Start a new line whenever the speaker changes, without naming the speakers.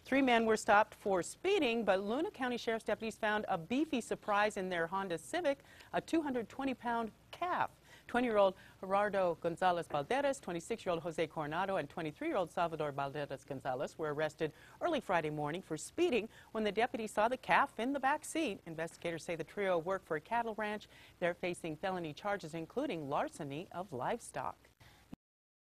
3 men were stopped for speeding, but Luna County Sheriff's deputies found a beefy surprise in their Honda Civic, a 220-pound calf. 20-year-old Gerardo Gonzalez Balderas, 26-year-old Jose Coronado, and 23-year-old Salvador Balderas Gonzalez were arrested early Friday morning for speeding when the deputies saw the calf in the back seat. Investigators say the trio worked for a cattle ranch. They're facing felony charges, including larceny of livestock.